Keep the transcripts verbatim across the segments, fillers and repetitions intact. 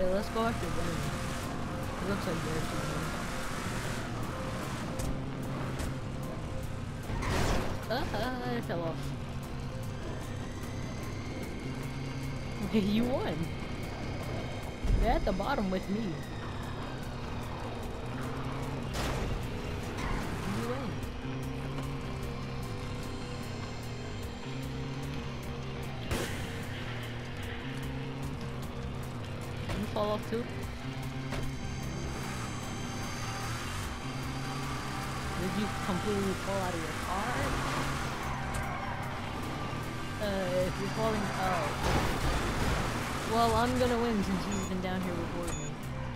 Okay, let's go after them. It looks like there's someone. Ah, I fell off. You won. They're at the bottom with me. You win. You fall off too? Did you completely fall out of your car? Uh, if you're falling out. Well, I'm gonna win since you've been down here before me.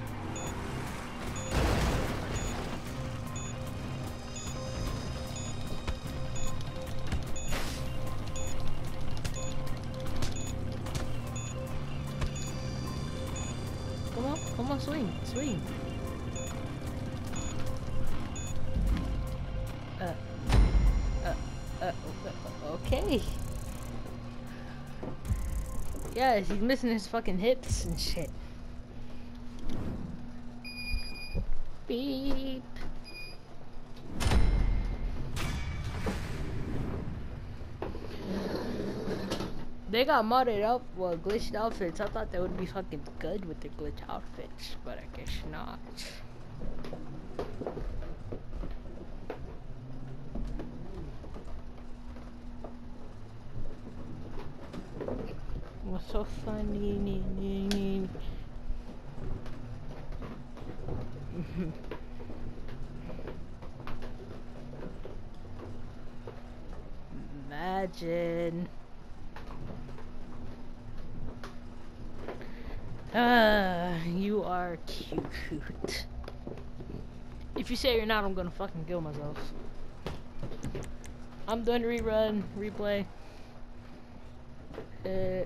Come on, come on, swing, swing. Uh, uh, uh, okay. Yeah, he's missing his fucking hips and shit. Beep. They got modded up, well, glitched outfits. I thought they would be fucking good with their glitch outfits, but I guess not. What's so funny? Imagine. Ah, you are cute. If you say you're not, I'm gonna fucking kill myself. I'm doing rerun, replay. Uh,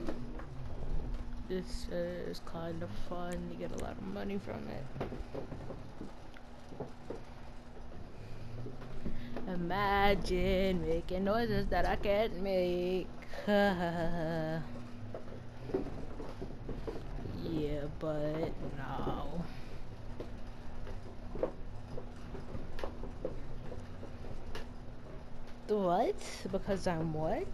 this uh, is kind of fun. You get a lot of money from it. Imagine making noises that I can't make. Yeah, but no. What? Because I'm what?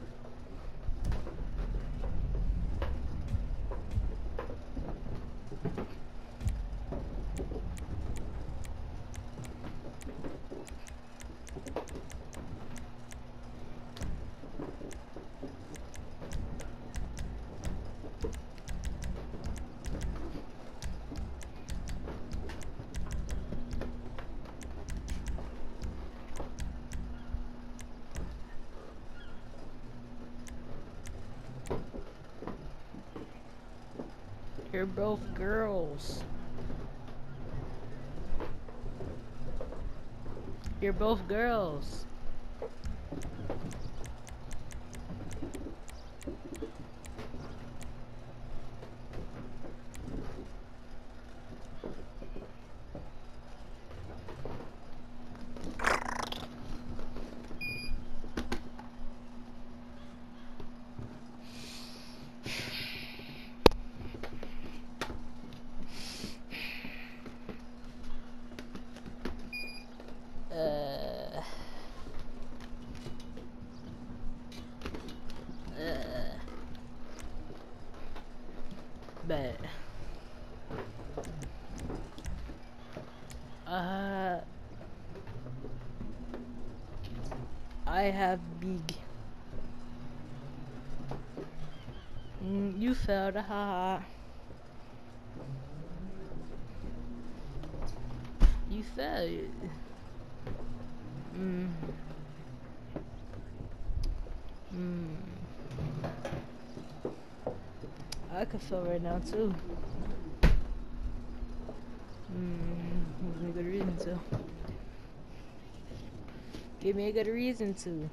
You're both girls. You're both girls. Uh, uh, but uh, I have big. Mm, you failed, haha. You failed. Mm. Mm. I could fail right now too. Mm. Give me a good reason to. Give me a good reason to.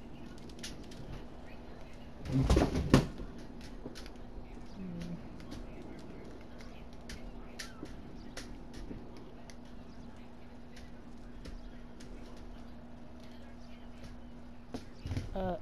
Uh.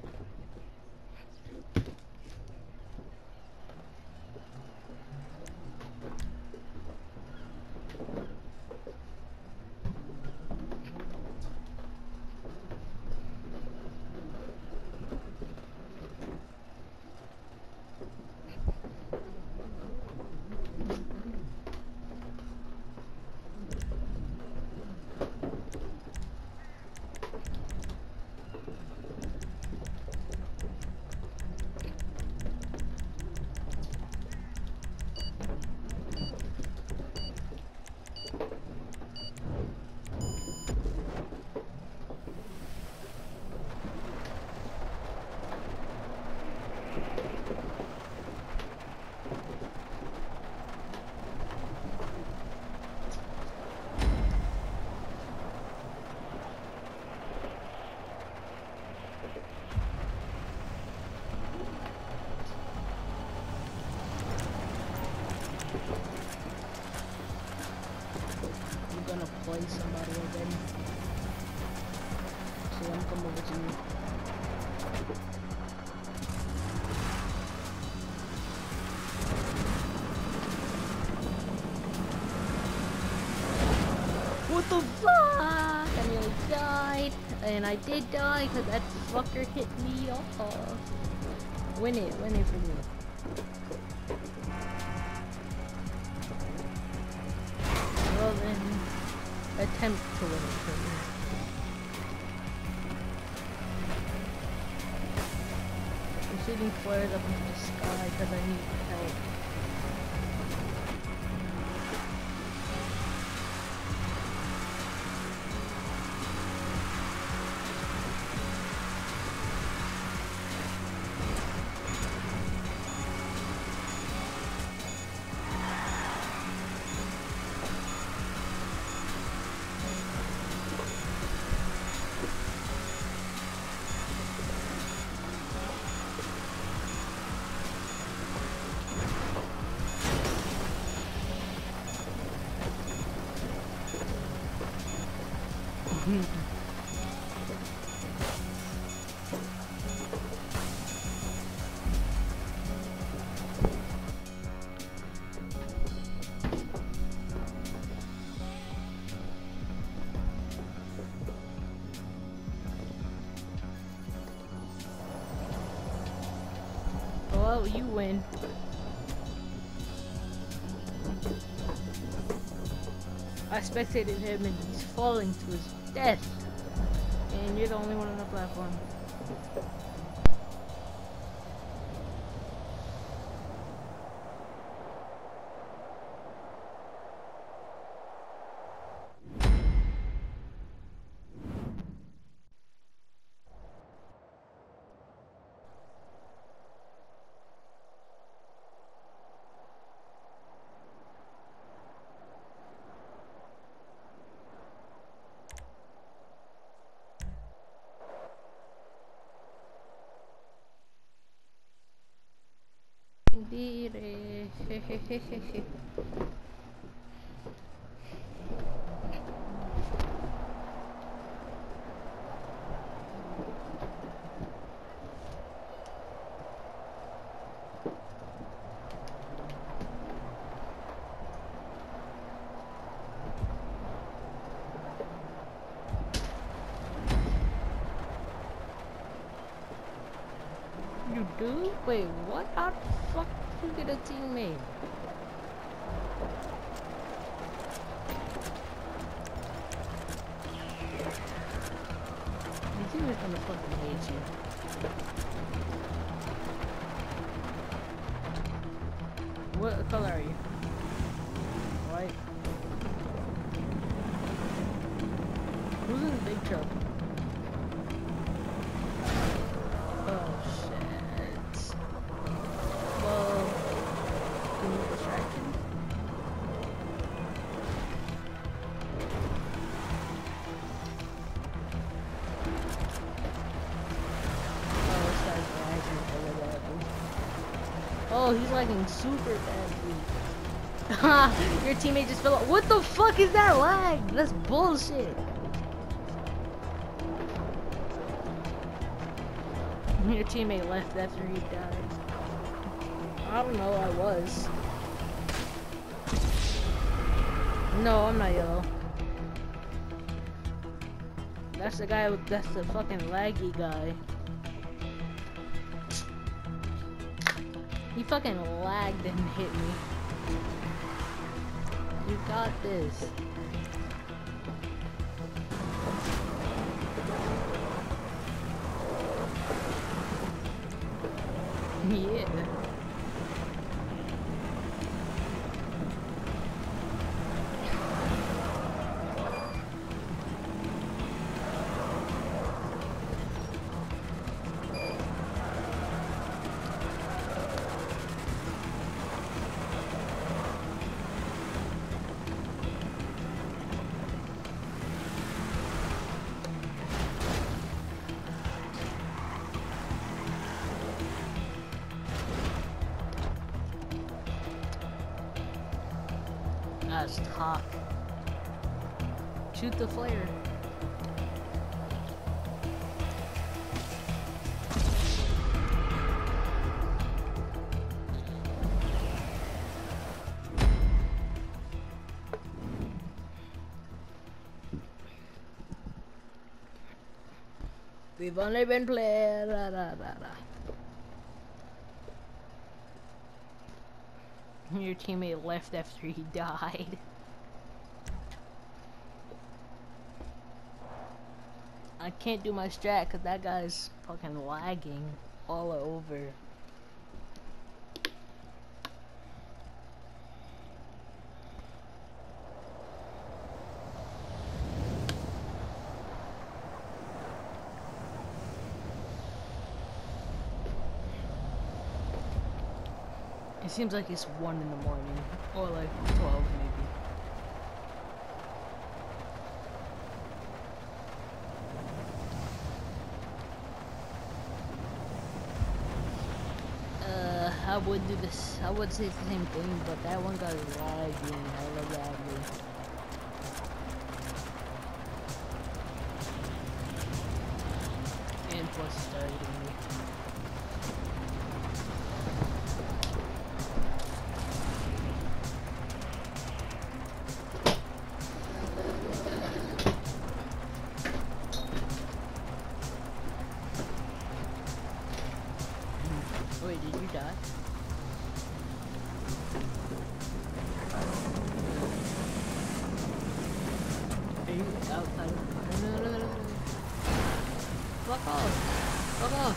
fight somebody again. So I'm coming over to you. What the fuck? I nearly died. And I did die because that fucker hit me off. Win it, win it for me. Well then, attempt to win it for me. I'm shooting flares up into the sky because I need help. Well, you win. I spectated him and he's falling to his death. And you're the only one on the platform. Beat it. You do? Wait, what? How the fuck did you get a teammate? Your teammate's gonna fucking hate you. What color are you? White. Who's in the big truck? Oh, he's lagging super badly. Your teammate just fell off. What the fuck is that lag? That's bullshit. Your teammate left after he died. I don't know, I was. No, I'm not yellow. That's the guy with, that's the fucking laggy guy. He fucking lagged and hit me. You got this. Yeah. Let's talk. shoot the flare. We've only been playing. Rah, rah, rah, rah. Your teammate left after he died. I can't do my strat because that guy's fucking lagging all over. It seems like it's one in the morning, or like twelve maybe. Uh, I would do this. I would say the same thing, but that one got lagging hella badly. And plus, it's targeting me. Wait, did you die? Are you outside of the car? No, no, no, no, no. Fuck off! Fuck off!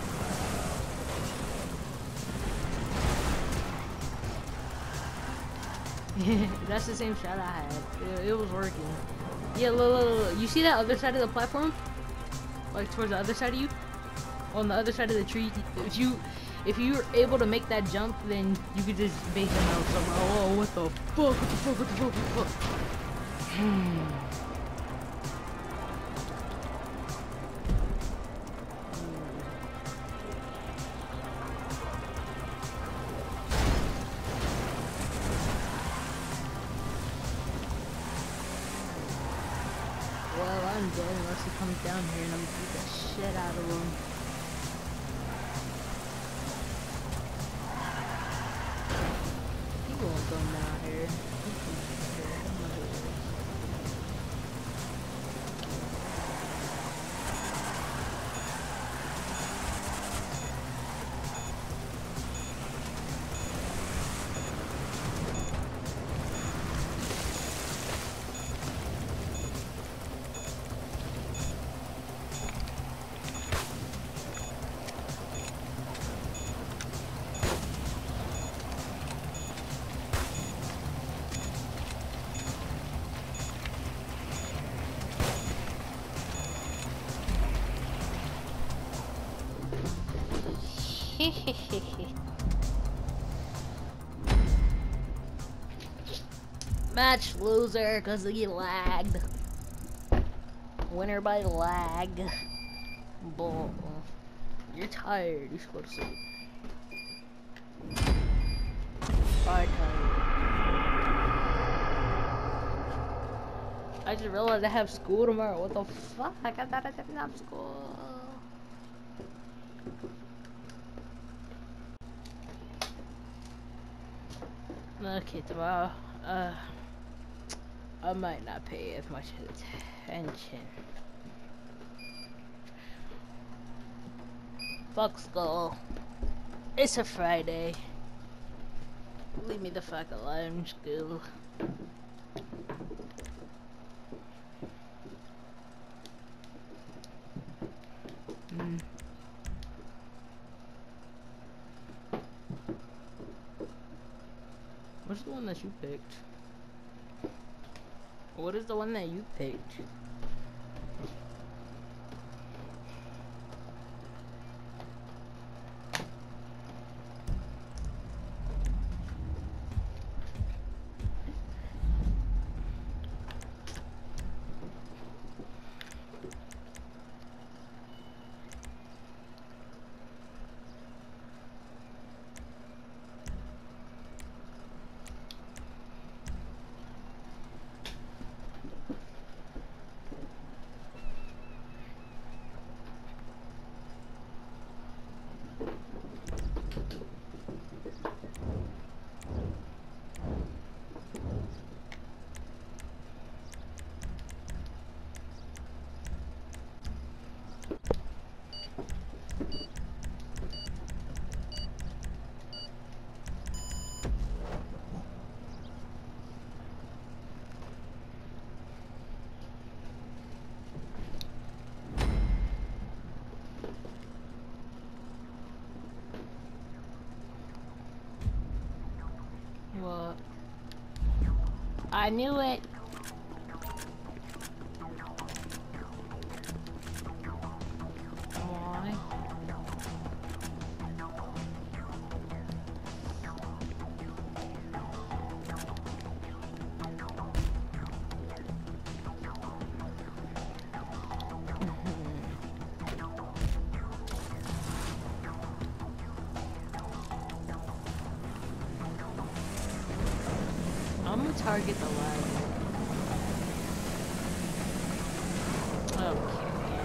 That's the same shot I had. It, it was working. Yeah, look, look, look, look. You see that other side of the platform? Like towards the other side of you? On the other side of the tree. If you if you're able to make that jump, then you could just bait them out somehow. Oh, what the fuck? What the fuck? What the fuck? What the fuck? Hmm. Well, I'm dead unless he comes down here and I'm gonna beat the shit out of him. He won't come down here. He can here. I'm not here. Match loser because he lagged. Winner by lag. Bull. You're tired. You should go to sleep. Alright, tired. I just realized I have school tomorrow. What the fuck? I thought I didn't have school. Okay, tomorrow, uh, I might not pay as much attention. Fuck school. It's a Friday. Leave me the fuck alone, school. Mm. What's the one that you picked? What is the one that you picked? Well, I knew it. Why? I'm gonna target the lag. Okay.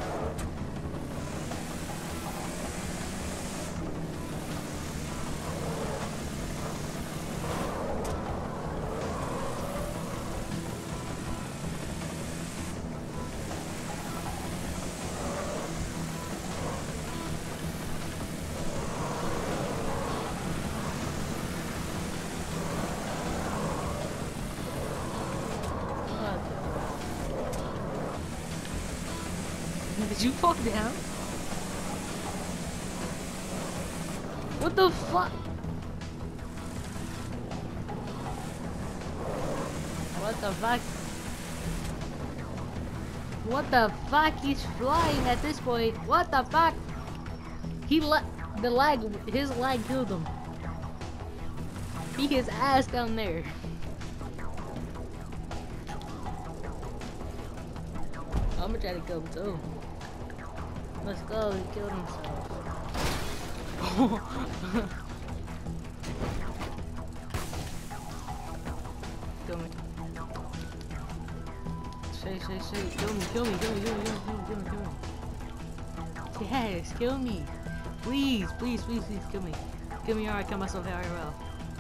Did you fall down? What the fuck? What the fuck? What the fuck? He's flying at this point. What the fuck? He la- the lag, his lag killed him. He his ass down there. I'm gonna try to kill him too. Let's go, he killed himself. Kill me. Say, say, say, kill me, kill me, kill me, kill me, kill me, kill me, kill me. Yes, kill me. Please, please, please, please, kill me. Kill me or I kill myself I R L.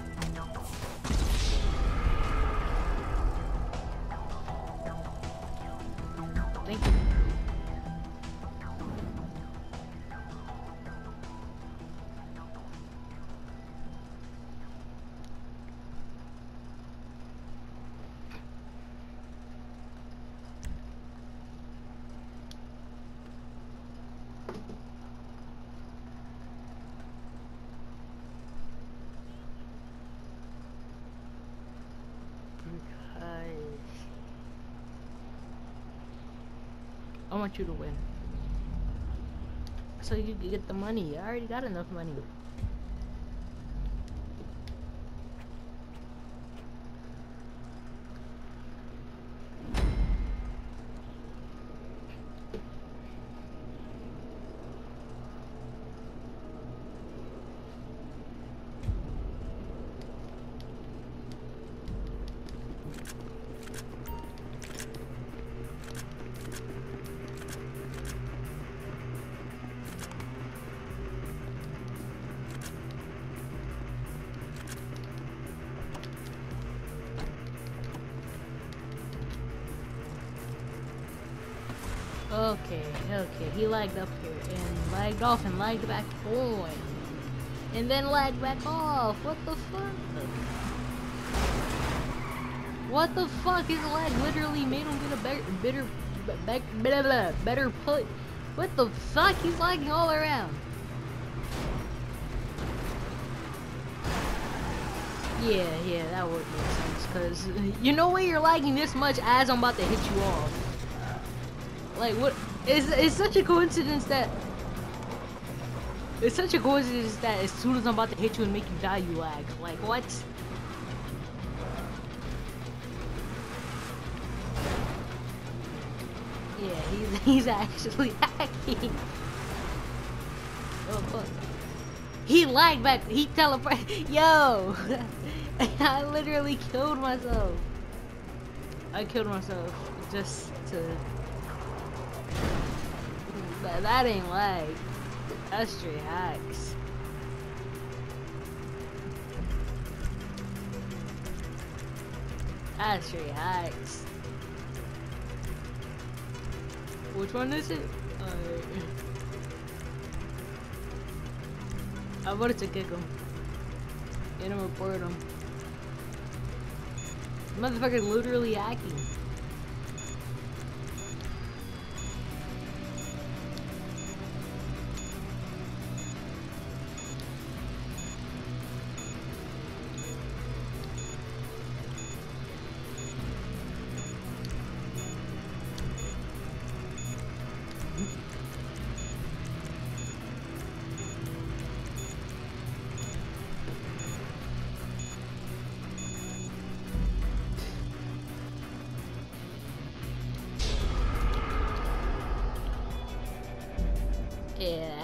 Thank you. I want you to win. So you can get the money. I already got enough money. Okay, okay, he lagged up here and lagged off and lagged back on. And then lagged back off. What the fuck? What the fuck? His lag literally made him get a better, better, better, better, better put. What the fuck? He's lagging all around. Yeah, yeah, that would make sense. Cause you know when you're lagging this much as I'm about to hit you off. Like what? It's, it's such a coincidence that it's such a coincidence that as soon as I'm about to hit you and make you die, you lag. Like what? Yeah, he's he's actually hacking. Oh fuck! He lagged back. He teleported. Yo, I literally killed myself. I killed myself just to. That, that ain't lag. That's straight hacks. That's straight hacks. Which one is it? Uh, I wanted to kick him. And I report him. Motherfucker's literally hacking.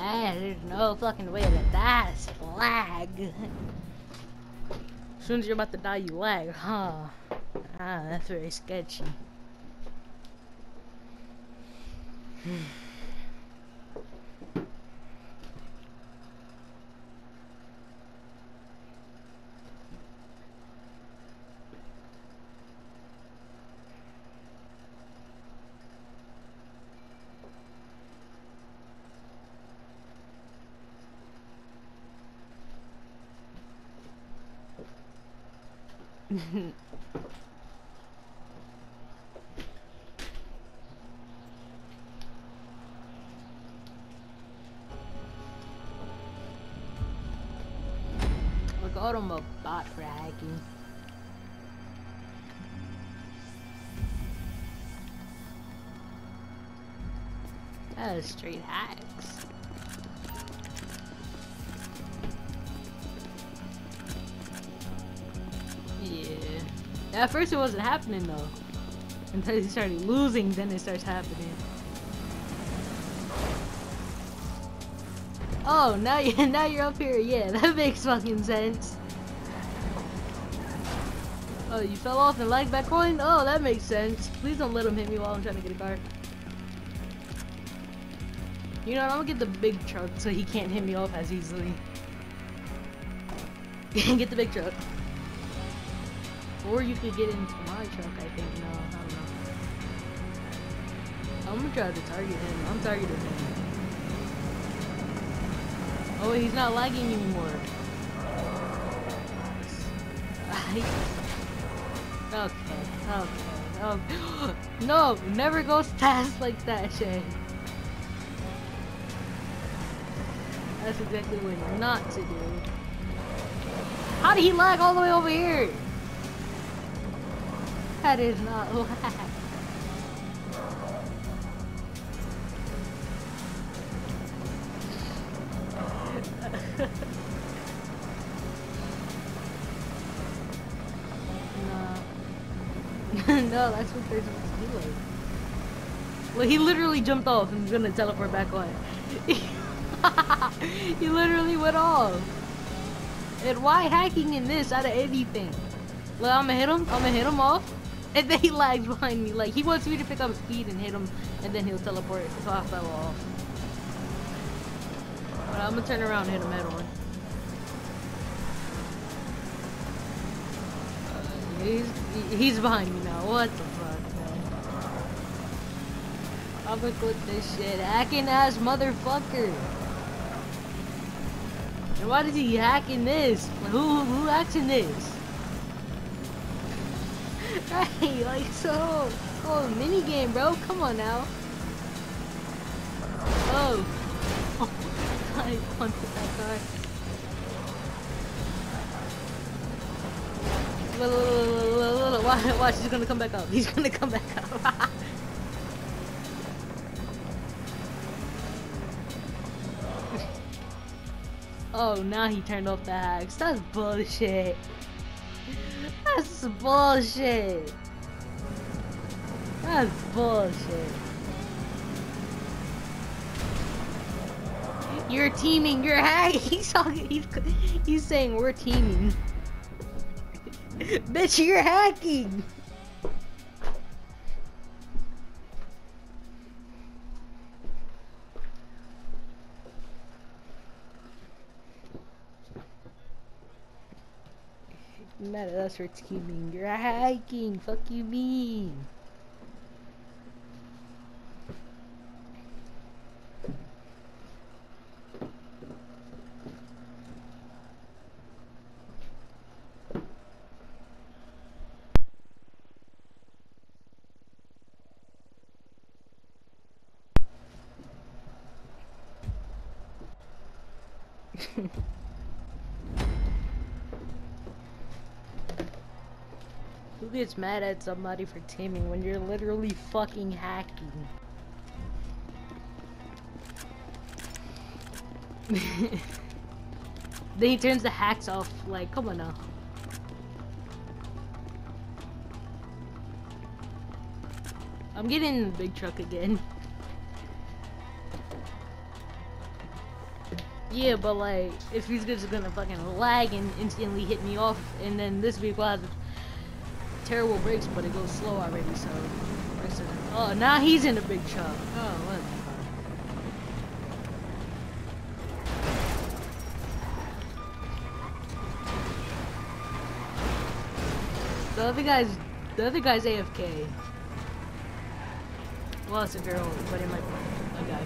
Ah, there's no fucking way that that's lag. As soon as you're about to die, you lag, huh? Ah, that's very sketchy. We got him a bot for hacking. That is straight hacks. Yeah. At first it wasn't happening though. Until he started losing, then it starts happening. Oh, now you now you're up here. Yeah, that makes fucking sense. Oh, you fell off and lagged back on? Oh, that makes sense. Please don't let him hit me while I'm trying to get a car. You know what, I'm gonna get the big truck so he can't hit me off as easily. Get the big truck. Or you could get into my truck, I think. No, I don't know. I'm gonna try to target him. I'm targeting him. Oh, he's not lagging anymore. Okay, okay, okay. No, never goes past like that, Shay. That's exactly what not to do. How did he lag all the way over here? That is not lag. No, that's what they're supposed to do. Like. Well, he literally jumped off and is gonna teleport back on. He literally went off. And why hacking in this out of anything? Well, I'm gonna hit him. I'm gonna hit him off, and then he lags behind me. Like he wants me to pick up speed and hit him, and then he'll teleport. So I fell off. But I'm gonna turn around and hit him head on. He's he's behind me now. What the fuck, man? I'm gonna click this shit. Hacking ass motherfucker. And why did he hacking this? Like, who who hacking this? Hey, like so. Oh, mini game, bro. Come on now. Oh. Oh I punted that guy. Look, look, look, look, look, watch, watch, he's gonna come back up. He's gonna come back up. Oh, now he turned off the hacks. That's bullshit. That's bullshit. That's bullshit. You're teaming. You're hacking. He's talking. He's, he's saying we're teaming. Bitch, you're hacking! You're mad at us for teaming. You're hacking! Fuck you mean? Who gets mad at somebody for teaming when you're literally fucking hacking? Then he turns the hacks off, like, come on now. I'm getting in the big truck again. Yeah, but like, if he's just gonna fucking lag and instantly hit me off, and then this vehicle has terrible brakes, but it goes slow already, so. Oh, now he's in a big truck. Oh, what the fuck. The other guy's, the other guy's A F K. Well, it's a girl, but it might be a guy.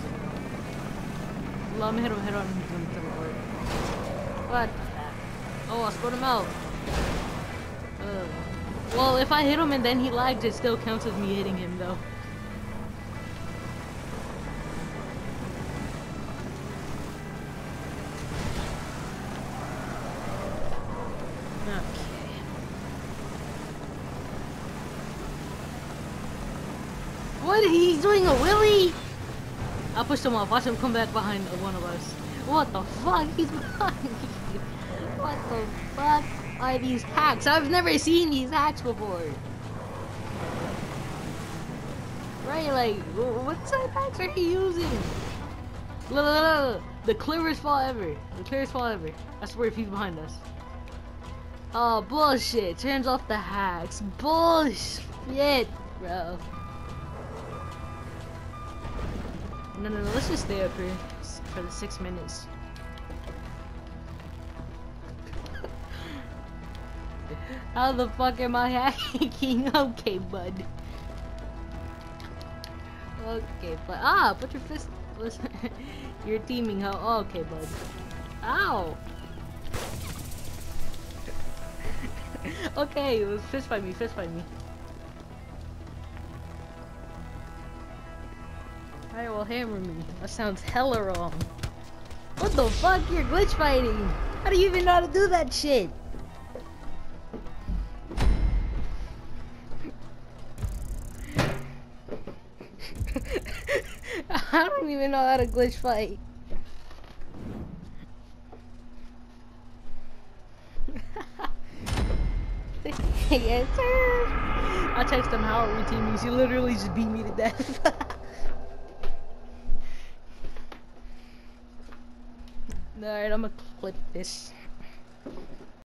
Let me hit him, hit him, hit him, hit him. What? Oh, I split him out. Uh, well, if I hit him and then he lags, it still counts as me hitting him, though. Okay. What? He's doing a wheelie? I pushed him off. Watch him come back behind one of us. What the fuck? He's behind me. What the fuck are these hacks? I've never seen these hacks before. Right, like, what type of hacks are he using? Look, look, look, the clearest fall ever. The clearest fall ever. I swear if he's behind us. Oh, bullshit. Turns off the hacks. Bullshit, bro. No, no, no, let's just stay up here for the six minutes. How the fuck am I hacking? Okay, bud. Okay, but ah, put your fist. Listen, you're teaming, huh? Oh, okay, bud. Ow. Okay, let's fist fight me, fist fight me. Alright, well, hammer me. That sounds hella wrong. What the fuck? You're glitch fighting. How do you even know how to do that shit? I don't even know how to glitch fight. Yes, sir. I text him, how are we teaming? He literally just beat me to death. Alright, I'm gonna clip this.